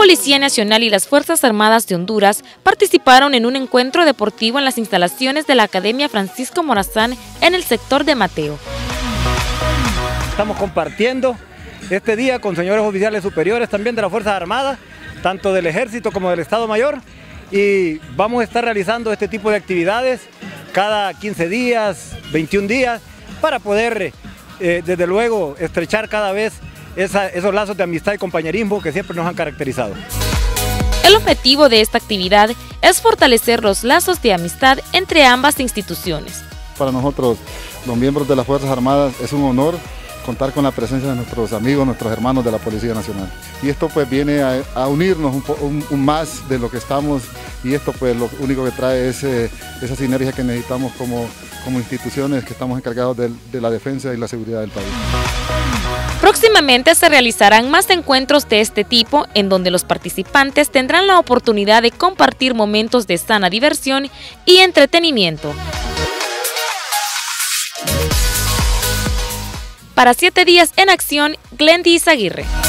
Policía Nacional y las Fuerzas Armadas de Honduras participaron en un encuentro deportivo en las instalaciones de la Academia Francisco Morazán en el sector de Mateo. Estamos compartiendo este día con señores oficiales superiores también de las Fuerzas Armadas, tanto del Ejército como del Estado Mayor, y vamos a estar realizando este tipo de actividades cada 15 días, 21 días, para poder, desde luego, estrechar cada vez esos lazos de amistad y compañerismo que siempre nos han caracterizado. El objetivo de esta actividad es fortalecer los lazos de amistad entre ambas instituciones. Para nosotros, los miembros de las Fuerzas Armadas, es un honor contar con la presencia de nuestros amigos, nuestros hermanos de la Policía Nacional. Y esto pues viene a unirnos un más de lo que estamos, y esto pues lo único que trae es esa sinergia que necesitamos como instituciones que estamos encargados de la defensa y la seguridad del país. Próximamente se realizarán más encuentros de este tipo en donde los participantes tendrán la oportunidad de compartir momentos de sana diversión y entretenimiento. Para 7 días en acción, Glendy Izaguirre.